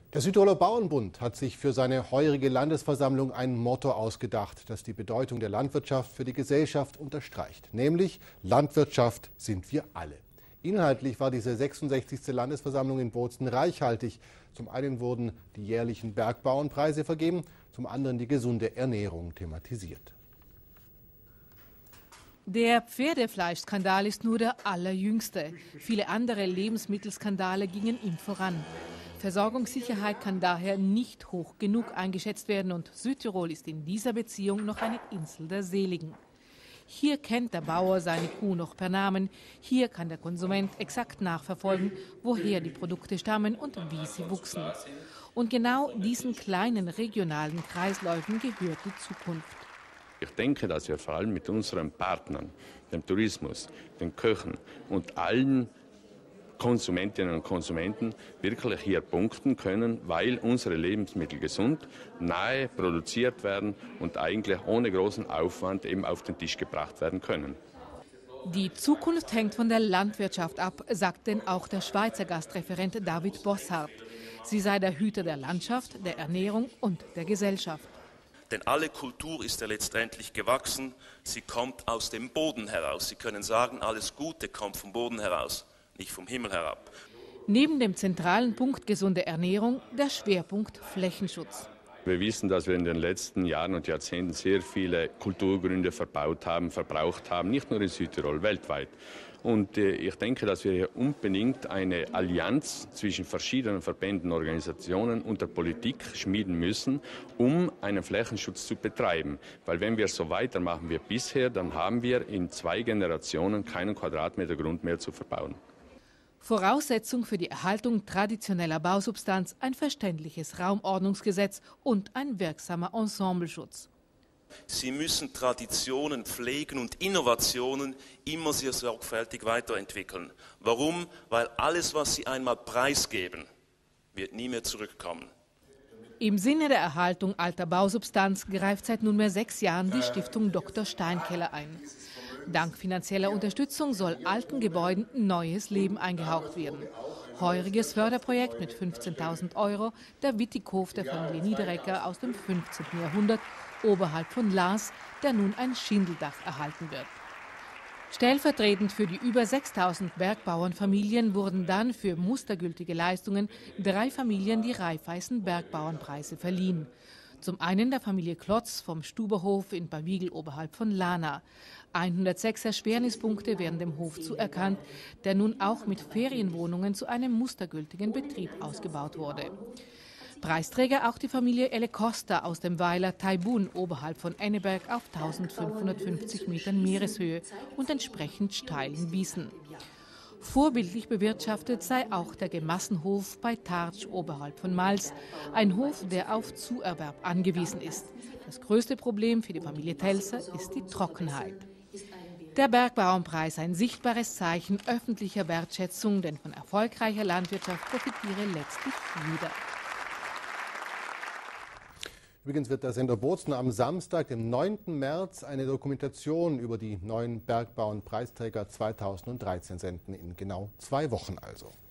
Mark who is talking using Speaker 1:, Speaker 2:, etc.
Speaker 1: Der Südtiroler Bauernbund hat sich für seine heurige Landesversammlung ein Motto ausgedacht, das die Bedeutung der Landwirtschaft für die Gesellschaft unterstreicht. Nämlich: Landwirtschaft sind wir alle. Inhaltlich war diese 66. Landesversammlung in Bozen reichhaltig. Zum einen wurden die jährlichen Bergbauernpreise vergeben, zum anderen die gesunde Ernährung thematisiert.
Speaker 2: Der Pferdefleischskandal ist nur der allerjüngste. Viele andere Lebensmittelskandale gingen ihm voran. Versorgungssicherheit kann daher nicht hoch genug eingeschätzt werden und Südtirol ist in dieser Beziehung noch eine Insel der Seligen. Hier kennt der Bauer seine Kuh noch per Namen. Hier kann der Konsument exakt nachverfolgen, woher die Produkte stammen und wie sie wuchsen. Und genau diesen kleinen regionalen Kreisläufen gehört die Zukunft.
Speaker 3: Ich denke, dass wir vor allem mit unseren Partnern, dem Tourismus, den Köchen und allen Konsumentinnen und Konsumenten wirklich hier punkten können, weil unsere Lebensmittel gesund, nahe produziert werden und eigentlich ohne großen Aufwand eben auf den Tisch gebracht werden können.
Speaker 2: Die Zukunft hängt von der Landwirtschaft ab, sagt denn auch der Schweizer Gastreferent David Bosshardt. Sie sei der Hüter der Landschaft, der Ernährung und der Gesellschaft.
Speaker 4: Denn alle Kultur ist ja letztendlich gewachsen, sie kommt aus dem Boden heraus. Sie können sagen, alles Gute kommt vom Boden heraus, nicht vom Himmel herab.
Speaker 2: Neben dem zentralen Punkt gesunde Ernährung der Schwerpunkt Flächenschutz.
Speaker 3: Wir wissen, dass wir in den letzten Jahren und Jahrzehnten sehr viele Kulturgründe verbraucht haben, nicht nur in Südtirol, weltweit. Und ich denke, dass wir hier unbedingt eine Allianz zwischen verschiedenen Verbänden, Organisationen und der Politik schmieden müssen, um einen Flächenschutz zu betreiben. Weil wenn wir so weitermachen wie bisher, dann haben wir in 2 Generationen keinen Quadratmeter Grund mehr zu verbauen.
Speaker 2: Voraussetzung für die Erhaltung traditioneller Bausubstanz ein verständliches Raumordnungsgesetz und ein wirksamer Ensembleschutz.
Speaker 4: Sie müssen Traditionen pflegen und Innovationen immer sehr sorgfältig weiterentwickeln. Warum? Weil alles, was Sie einmal preisgeben, wird nie mehr zurückkommen.
Speaker 2: Im Sinne der Erhaltung alter Bausubstanz greift seit nunmehr 6 Jahren die Stiftung Dr. Steinkeller ein. Dank finanzieller Unterstützung soll alten Gebäuden neues Leben eingehaucht werden. Heuriges Förderprojekt mit 15.000 €, der Wittighof der Familie Niederrecker aus dem 15. Jahrhundert, oberhalb von Laas, der nun ein Schindeldach erhalten wird. Stellvertretend für die über 6.000 Bergbauernfamilien wurden dann für mustergültige Leistungen 3 Familien die Raiffeisen Bergbauernpreise verliehen. Zum einen der Familie Klotz vom Stuberhof in Barwiegel oberhalb von Lana. 106 Erschwernispunkte werden dem Hof zuerkannt, der nun auch mit Ferienwohnungen zu einem mustergültigen Betrieb ausgebaut wurde. Preisträger auch die Familie Elle Costa aus dem Weiler Taibun oberhalb von Enneberg auf 1550 Metern Meereshöhe und entsprechend steilen Wiesen. Vorbildlich bewirtschaftet sei auch der Gemassenhof bei Tartsch oberhalb von Mals, ein Hof, der auf Zuerwerb angewiesen ist. Das größte Problem für die Familie Telser ist die Trockenheit. Der Bergbauernpreis ein sichtbares Zeichen öffentlicher Wertschätzung, denn von erfolgreicher Landwirtschaft profitiere letztlich jeder.
Speaker 1: Übrigens wird der Sender Bozen am Samstag, dem 9. März, eine Dokumentation über die neuen Bergbauernpreisträger 2013 senden, in genau 2 Wochen also.